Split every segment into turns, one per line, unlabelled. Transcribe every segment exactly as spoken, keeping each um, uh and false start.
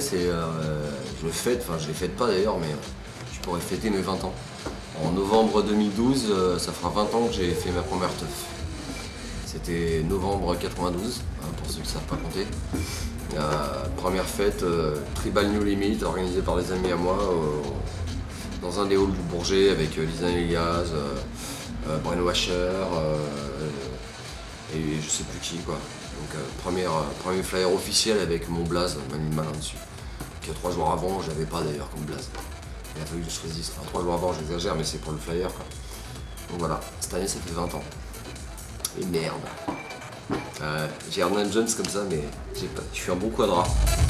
c'est euh, je fête, enfin je les fête pas d'ailleurs, mais je pourrais fêter mes vingt ans. En novembre deux mille douze, euh, ça fera vingt ans que j'ai fait ma première teuf. C'était novembre quatre-vingt-douze, hein, pour ceux qui ne savent pas compter. Euh, première fête, euh, Tribal New Limit, organisée par des amis à moi, euh, dans un des halls du Bourget avec euh, Lisa Elias, euh, euh, Bren Washer, euh, et je sais plus qui quoi. Donc euh, première, euh, premier flyer officiel avec mon blaze, Manu Malin dessus. Que trois jours avant, je n'avais pas d'ailleurs comme blaze. Il a fallu que je choisisse. Enfin, trois jours avant, j'exagère, mais c'est pour le flyer quoi. Donc voilà, cette année ça fait vingt ans. Et merde. Euh, j'ai Hernan Jones comme ça, mais pas, je suis un bon quadra.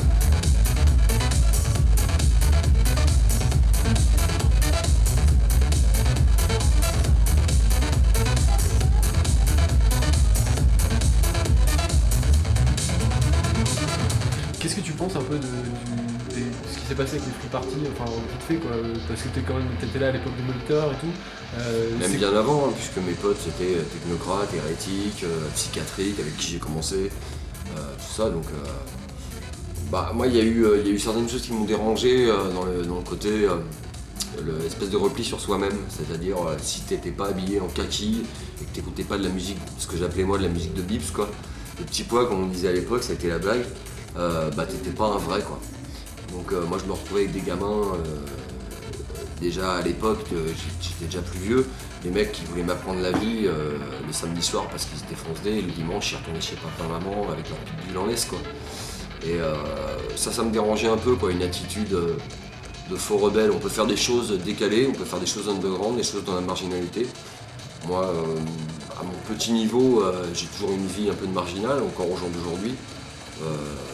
Qu'est-ce que tu penses un peu de, du, des, de ce qui s'est passé avec les free parties, enfin vite fait quoi, parce que t'es quand même t'étais là à l'époque de Molter et tout. Euh,
Même bien avant, hein, puisque mes potes c'était technocrates, hérétiques, euh, psychiatriques, avec qui j'ai commencé, euh, tout ça. Donc, euh, bah moi il y a eu, euh, il y a eu certaines choses qui m'ont dérangé euh, dans, le, dans le côté, euh, l'espèce de repli sur soi-même, c'est-à-dire euh, si t'étais pas habillé en kaki et que t'écoutais pas de la musique, ce que j'appelais moi de la musique de Bips quoi, le petit pois comme on disait à l'époque, ça a été la blague. Euh, bah t'étais pas un vrai quoi. Donc euh, moi je me retrouvais avec des gamins, euh, déjà à l'époque, euh, j'étais déjà plus vieux, des mecs qui voulaient m'apprendre la vie euh, le samedi soir parce qu'ils étaient foncedés, et le dimanche ils retournaient chez papa maman avec leur petite bulle en laisse quoi. Et euh, ça ça me dérangeait un peu quoi, une attitude euh, de faux rebelle. On peut faire des choses décalées, on peut faire des choses underground, des choses dans la marginalité. Moi euh, à mon petit niveau, euh, j'ai toujours une vie un peu de marginal, encore aux gens d'aujourd'hui. Euh,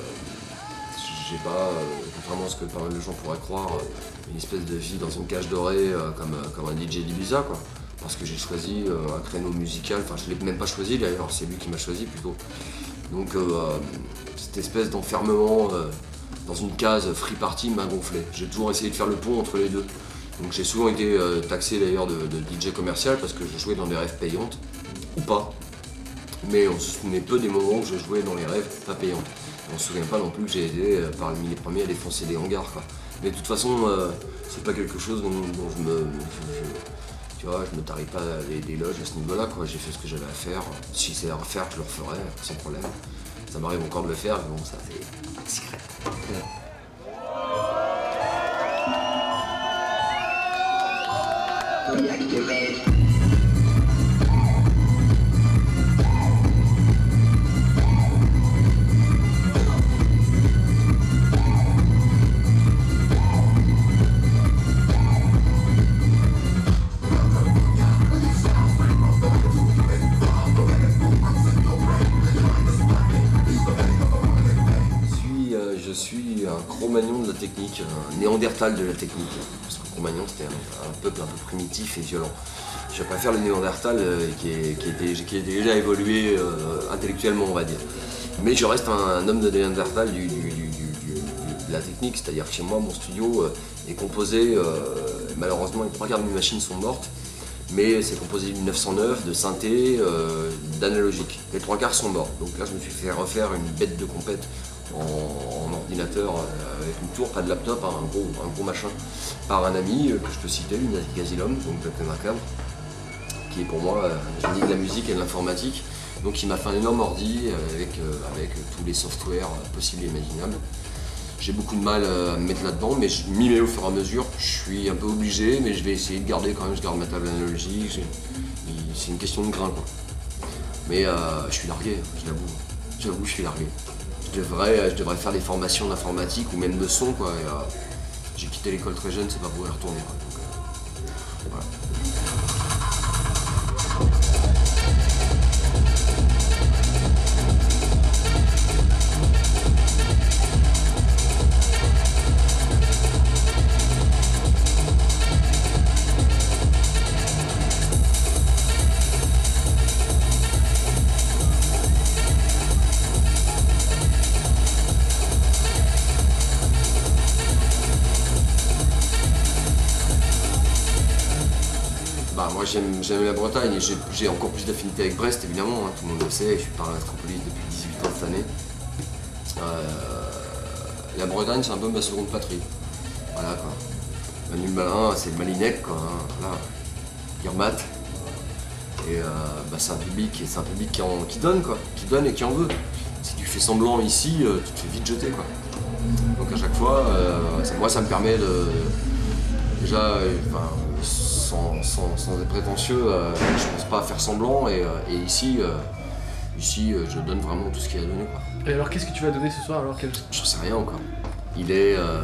J'ai pas, euh, contrairement à ce que pas mal de gens pourraient croire, euh, une espèce de vie dans une cage dorée euh, comme, euh, comme un D J d'Ibiza quoi. Parce que j'ai choisi euh, un créneau musical, enfin je l'ai même pas choisi d'ailleurs, c'est lui qui m'a choisi plutôt. Donc euh, cette espèce d'enfermement euh, dans une case free party m'a gonflé. J'ai toujours essayé de faire le pont entre les deux. Donc j'ai souvent été euh, taxé d'ailleurs de, de D J commercial parce que je jouais dans des rêves payantes, ou pas. Mais on se souvenait peu des moments où je jouais dans les rêves pas payantes. On se souvient pas non plus que j'ai aidé euh, parmi les premiers à défoncer des hangars quoi. Mais de toute façon, euh, c'est pas quelque chose dont, dont je me. Je, je, tu vois, je me tarie pas des, des loges à ce niveau-là quoi. J'ai fait ce que j'avais à faire. Si c'est à refaire, je le referai sans problème. Ça m'arrive encore de le faire, mais bon, ça c'est secret. Je suis un Cro-Magnon de la technique, un Néandertal de la technique. Parce que Cro-Magnon c'était un, un peuple un peu primitif et violent. Je préfère le Néandertal euh, qui, est, qui, était, qui a déjà évolué euh, intellectuellement on va dire. Mais je reste un, un homme de Néandertal du, du, du, du, du, de la technique, c'est-à-dire que chez moi mon studio euh, est composé, euh, malheureusement les trois quarts de mes machines sont mortes, mais c'est composé du neuf cent neuf, de synthé, euh, d'analogique. Les trois quarts sont morts, donc là je me suis fait refaire une bête de compète en, en ordinateur euh, avec une tour, pas de laptop, hein, un, gros, un gros machin, par un ami euh, que je peux citer, une Gazilom, donc de Tenacam, qui est pour moi euh, un génie de la musique et de l'informatique. Donc il m'a fait un énorme ordi euh, avec, euh, avec tous les softwares euh, possibles et imaginables. J'ai beaucoup de mal euh, à me mettre là-dedans, mais je m'y mets au fur et à mesure. Je suis un peu obligé, mais je vais essayer de garder quand même, je garde ma table analogique. C'est une question de grain quoi. Mais euh, je suis largué, je l'avoue. J'avoue, je suis largué. Je devrais, je devrais faire des formations d'informatique ou même de son quoi. Et, euh, j'ai quitté l'école très jeune, c'est pas pour y retourner quoi. Donc, euh, voilà. Bah, moi j'aime la Bretagne et j'ai encore plus d'affinité avec Brest évidemment, hein, tout le monde le sait, je suis par l'Astropolis depuis dix-huit ans cette année. Euh, la Bretagne, c'est un peu ma seconde patrie. Voilà quoi. Manu le Malin, c'est le Malinec quoi. Hein. Voilà. Il remate. Et euh, bah, c'est un public, c'est un public qui, en, qui donne quoi, qui donne et qui en veut. Si tu fais semblant ici, euh, tu te fais vite jeter quoi. Donc à chaque fois, euh, ça, moi ça me permet de déjà, euh, enfin, sans, sans, sans être prétentieux, euh, je pense pas à faire semblant et, euh, et ici, euh, ici euh, je donne vraiment tout ce qu'il y a à donner quoi.
Et alors qu'est-ce que tu vas donner ce soir alors quel...
J'en sais rien encore. Il est. Euh...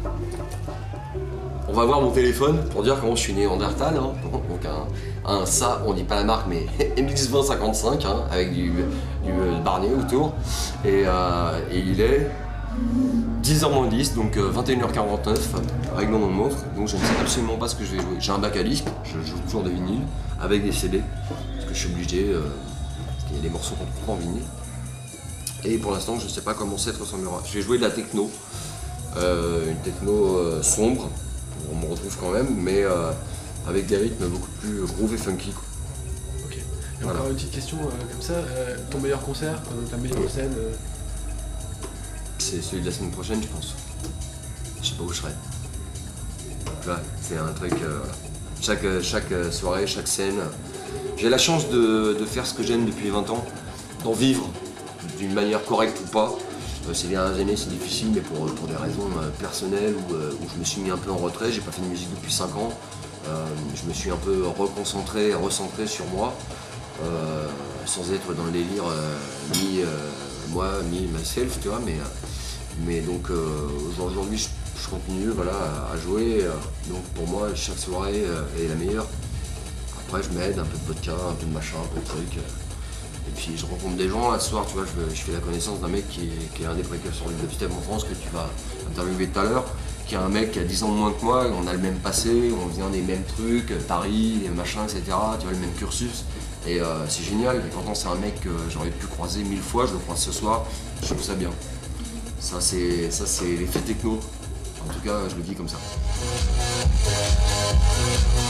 On va voir mon téléphone pour dire comment je suis néandertal. Hein. Donc un, un ça, on dit pas la marque, mais M X vingt cinquante-cinq hein, avec du, du Barnier autour. Et, euh, et il est dix heures moins dix, donc vingt et une heures quarante-neuf, règlement de montre. Donc je ne sais absolument pas ce que je vais jouer. J'ai un bac à disques, je joue toujours des vinyles avec des C D, parce que je suis obligé, euh, parce qu'il y a des morceaux qu'on trouve pas en vinyle. Et pour l'instant, je ne sais pas comment cette ressemblera. Je vais jouer de la techno, euh, une techno euh, sombre, on me retrouve quand même, mais euh, avec des rythmes beaucoup plus groove et funky. Quoi.
Ok. Et
voilà.
Encore une petite question euh, comme ça, euh, ton meilleur concert, euh, ta meilleure scène euh...
C'est celui de la semaine prochaine, je pense. Je sais pas où je serai. Là, c'est un truc. Euh, chaque, chaque soirée, chaque scène. J'ai la chance de, de faire ce que j'aime depuis vingt ans, d'en vivre d'une manière correcte ou pas. Euh, ces dernières années, c'est difficile, mais pour, pour des raisons euh, personnelles où, euh, où je me suis mis un peu en retrait. J'ai pas fait de musique depuis cinq ans. Euh, je me suis un peu reconcentré, recentré sur moi, euh, sans être dans le délire euh, ni euh, moi, ni myself, tu vois. Mais, mais donc euh, aujourd'hui, je, je continue voilà, à, à jouer. Euh, donc pour moi, chaque soirée euh, est la meilleure. Après, je m'aide, un peu de vodka, un peu de machin, un peu de trucs. Euh, Et puis je rencontre des gens là ce soir, tu vois, je, je fais la connaissance d'un mec qui est, qui est un des précurseurs du dubstep en France que tu vas interviewer tout à l'heure, qui est un mec qui a dix ans de moins que moi, on a le même passé, on vient des mêmes trucs, Paris, les machins, et cetera. Tu vois, le même cursus. Et euh, c'est génial, et pourtant c'est un mec que j'aurais pu croiser mille fois, je le croise ce soir, je trouve ça bien. Ça c'est ça c'est l'effet techno. En tout cas, je le dis comme ça.